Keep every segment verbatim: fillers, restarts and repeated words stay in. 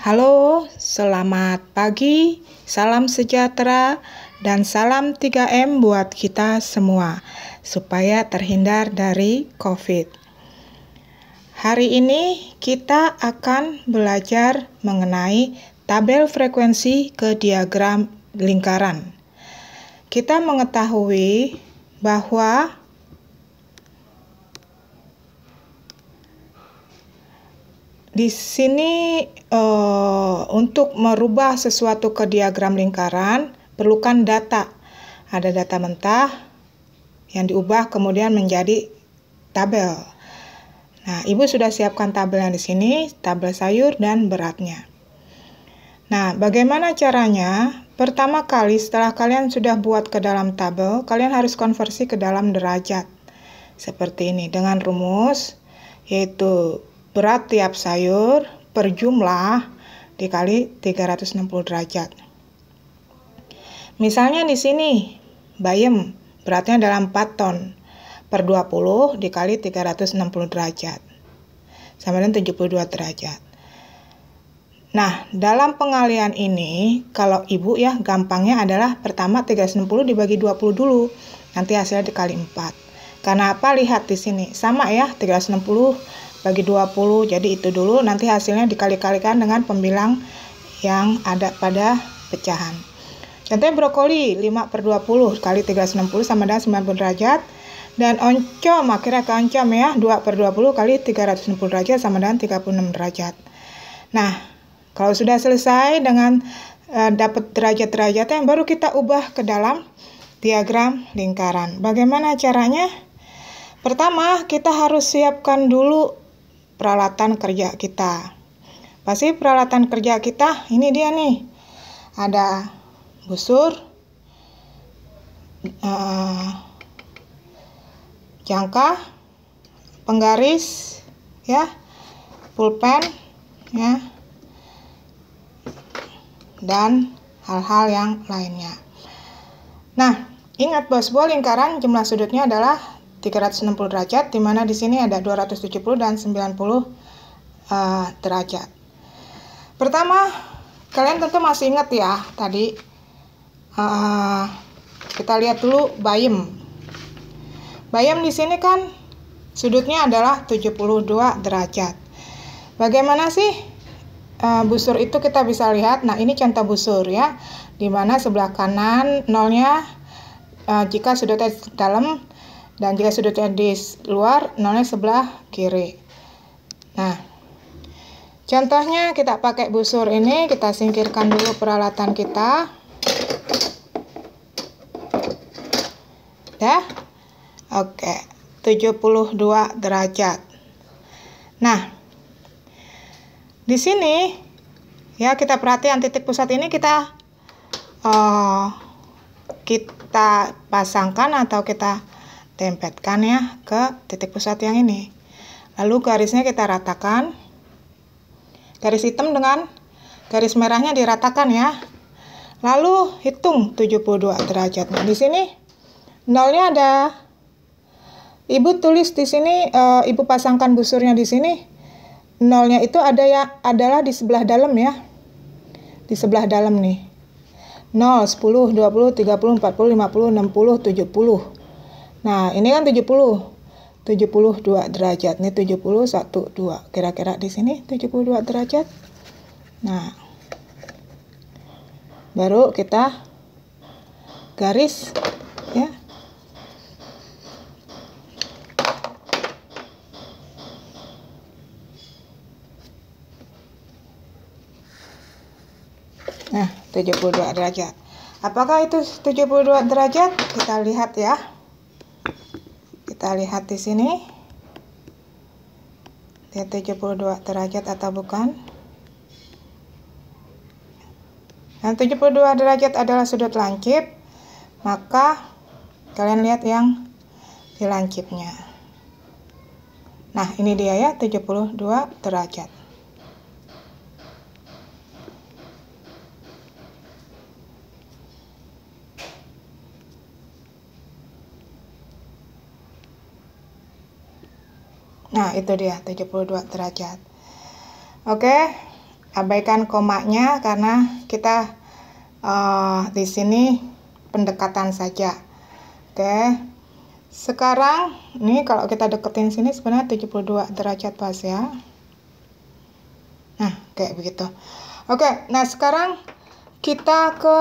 Halo, selamat pagi, salam sejahtera, dan salam tiga M buat kita semua, supaya terhindar dari COVID. Hari ini kita akan belajar mengenai tabel frekuensi ke diagram lingkaran. Kita mengetahui bahwa di sini uh, untuk merubah sesuatu ke diagram lingkaran perlukan data. Ada data mentah yang diubah kemudian menjadi tabel. Nah, Ibu sudah siapkan tabelnya di sini, tabel sayur dan beratnya. Nah, bagaimana caranya? Pertama kali setelah kalian sudah buat ke dalam tabel, kalian harus konversi ke dalam derajat. Seperti ini dengan rumus yaitu berat tiap sayur per jumlah dikali tiga ratus enam puluh derajat. Misalnya di sini bayam beratnya adalah empat ton per dua puluh dikali tiga ratus enam puluh derajat sama dengan tujuh puluh dua derajat. Nah, dalam pengalian ini kalau Ibu ya gampangnya adalah pertama tiga ratus enam puluh dibagi dua puluh dulu. Nanti hasilnya dikali empat. Karena apa? Lihat di sini. Sama ya, tiga ratus enam puluh bagi dua puluh, jadi itu dulu, nanti hasilnya dikali-kalikan dengan pembilang yang ada pada pecahan. Contohnya brokoli lima per dua puluh kali tiga ratus enam puluh sama dengan sembilan puluh derajat, dan oncom, akhirnya ke oncom ya, dua per dua puluh kali tiga ratus enam puluh derajat sama dengan tiga puluh enam derajat. Nah, kalau sudah selesai dengan uh, dapat derajat-derajatnya, baru kita ubah ke dalam diagram lingkaran. Bagaimana caranya? Pertama, kita harus siapkan dulu peralatan kerja kita. Pasti peralatan kerja kita ini dia nih. Ada busur, uh, jangka, penggaris, ya, pulpen, ya, dan hal-hal yang lainnya. Nah, ingat bos, bahwa lingkaran jumlah sudutnya adalah tiga ratus enam puluh derajat, di mana di sini ada dua ratus tujuh puluh dan sembilan puluh uh, derajat. Pertama, kalian tentu masih ingat ya tadi uh, kita lihat dulu bayam. Bayam di sini kan sudutnya adalah tujuh puluh dua derajat. Bagaimana sih uh, busur itu kita bisa lihat? Nah, ini contoh busur ya, di mana sebelah kanan nolnya uh, jika sudutnya dalam, dan jika sudutnya di luar, nolnya sebelah kiri. Nah, contohnya kita pakai busur ini, kita singkirkan dulu peralatan kita. Ya, oke, tujuh puluh dua derajat. Nah, di sini ya kita perhatikan titik pusat ini kita uh, kita pasangkan atau kita tempelkan ya ke titik pusat yang ini. Lalu garisnya kita ratakan. Garis hitam dengan garis merahnya diratakan ya. Lalu hitung tujuh puluh dua derajat. Nah, di sini nolnya ada. Ibu tulis di sini, e, Ibu pasangkan busurnya di sini. Nolnya itu ada ya adalah di sebelah dalam ya. Di sebelah dalam nih. nol, sepuluh, dua puluh, tiga puluh, empat puluh, lima puluh, enam puluh, tujuh puluh. Nah, ini kan tujuh puluh. tujuh puluh dua derajat. Ini tujuh puluh, satu, dua. Kira-kira di sini tujuh puluh dua derajat. Nah, baru kita garis ya. Nah, tujuh puluh dua derajat. Apakah itu tujuh puluh dua derajat? Kita lihat ya. Kita lihat di sini. Lihat tujuh puluh dua derajat atau bukan? Dan tujuh puluh dua derajat adalah sudut lancip, maka kalian lihat yang di lancipnya. Nah, ini dia ya, tujuh puluh dua derajat. Nah, itu dia tujuh puluh dua derajat. Oke. abaikan komanya karena kita uh, di sini pendekatan saja. Oke. Sekarang ini kalau kita deketin sini sebenarnya tujuh puluh dua derajat pas ya. Nah, kayak begitu. Oke, nah sekarang kita ke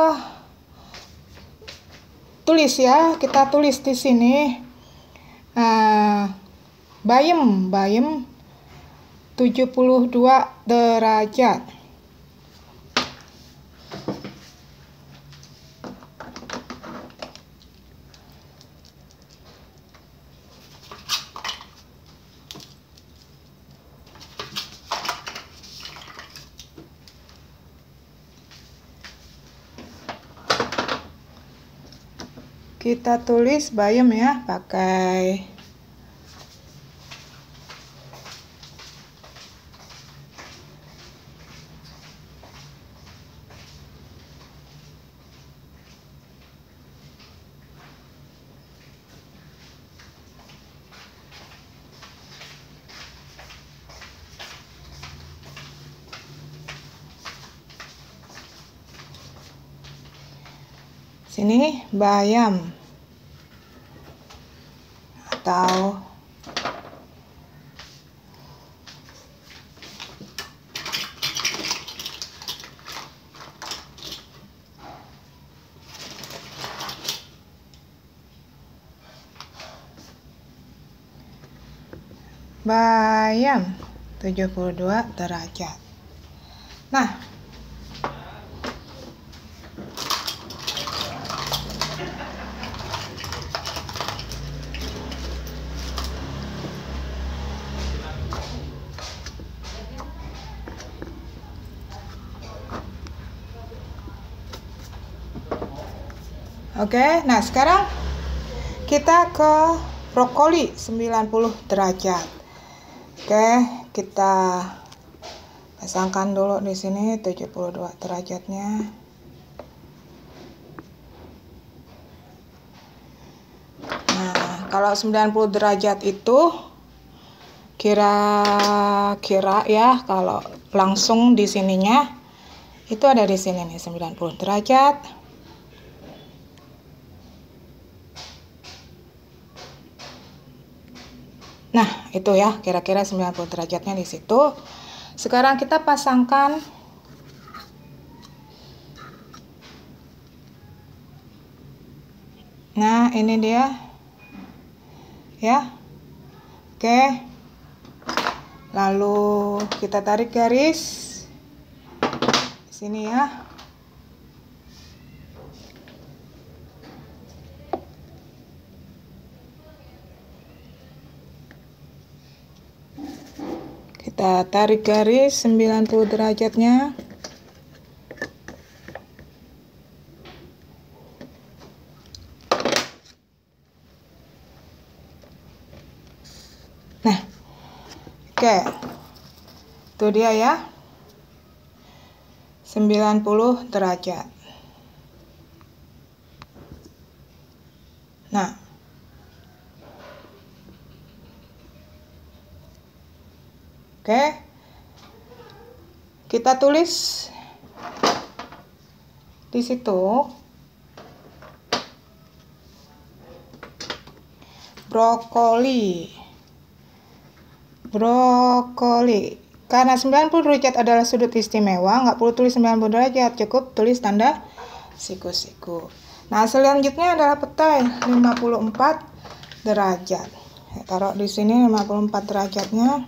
tulis ya. Kita tulis di sini uh, bayem, bayem tujuh puluh dua derajat. Kita tulis bayem ya, pakai sini bayam atau bayam tujuh puluh dua derajat. Nah, oke, nah sekarang kita ke brokoli sembilan puluh derajat. Oke, kita pasangkan dulu di sini tujuh puluh dua derajatnya. Nah, kalau sembilan puluh derajat itu kira-kira ya, kalau langsung di sininya itu ada di sini nih sembilan puluh derajat. Nah, itu ya, kira-kira sembilan puluh derajatnya di situ. Sekarang kita pasangkan nah, ini dia. Ya. Oke. Lalu kita tarik garis di sini ya. Kita tarik garis sembilan puluh derajatnya. Nah, oke. Itu dia ya. sembilan puluh derajat. Nah, oke, kita tulis di situ brokoli, brokoli. Karena sembilan puluh derajat adalah sudut istimewa, nggak perlu tulis sembilan puluh derajat, cukup tulis tanda siku-siku. Nah, selanjutnya adalah petai lima puluh empat derajat. Saya taruh di sini lima puluh empat derajatnya.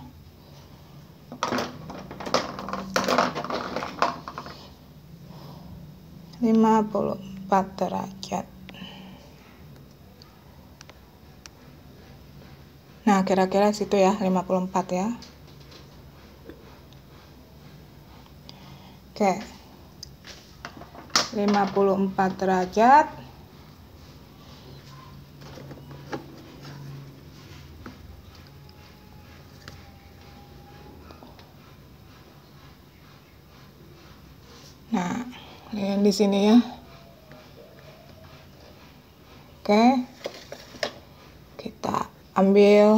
lima puluh empat derajat. Nah, kira-kira situ ya, lima puluh empat ya. Oke. lima puluh empat derajat. Nah, lihat di sini ya. Oke. Kita ambil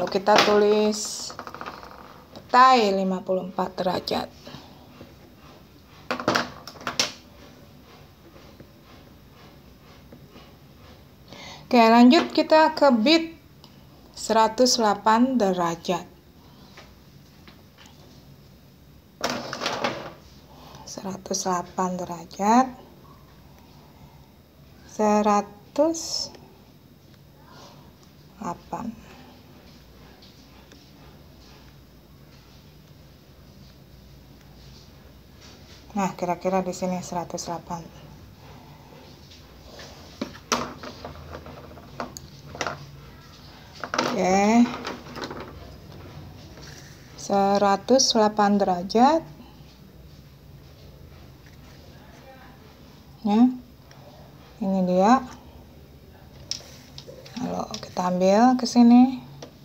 Lalu kita tulis petai lima puluh empat derajat. Oke, lanjut kita ke bit seratus delapan derajat. seratus delapan derajat. seratus delapan. Nah, kira-kira di sini seratus delapan. Oke. seratus delapan derajat. Ya. Ini dia. Lalu kita ambil ke sini.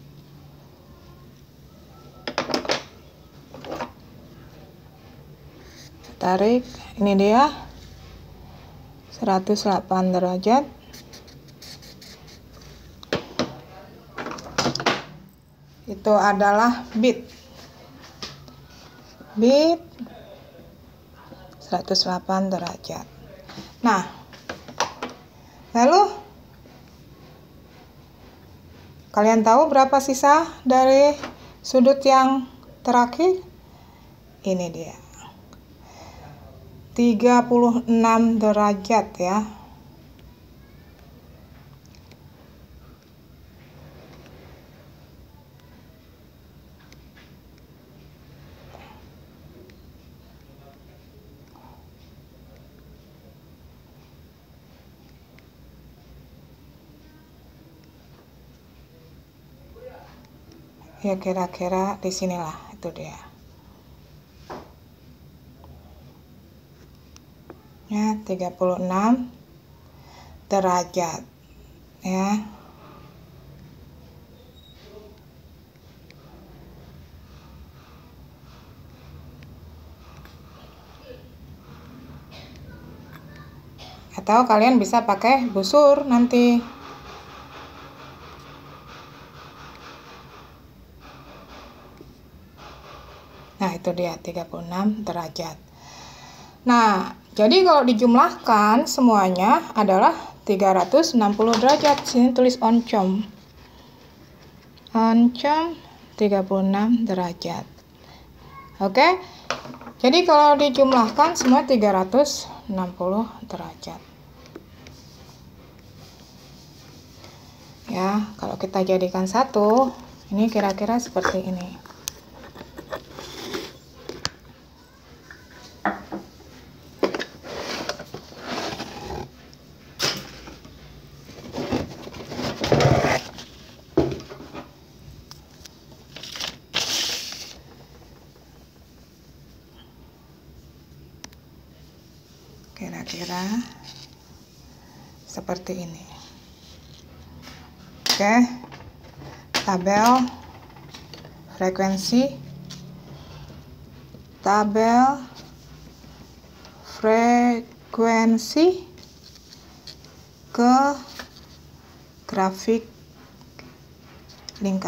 Tarik, ini dia seratus delapan derajat. Itu adalah bit bit seratus delapan derajat. Nah, lalu kalian tahu berapa sisa dari sudut yang terakhir? Ini dia, tiga puluh enam derajat ya. Ya, kira-kira di sinilah, itu dia. Ya, tiga puluh enam derajat ya. Atau kalian bisa pakai busur nanti. Nah, itu dia tiga puluh enam derajat. Nah, jadi kalau dijumlahkan semuanya adalah tiga ratus enam puluh derajat. Sini tulis oncom. Oncom tiga puluh enam derajat. Oke. Jadi kalau dijumlahkan semua tiga ratus enam puluh derajat. Ya, kalau kita jadikan satu, ini kira-kira seperti ini. Kira-kira seperti ini. Oke, tabel frekuensi, tabel frekuensi ke grafik lingkaran.